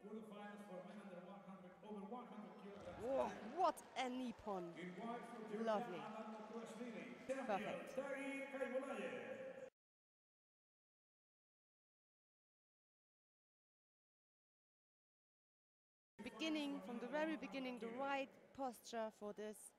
Oh, what a nippon. Lovely. Perfect. Beginning, from the very beginning, the right posture for this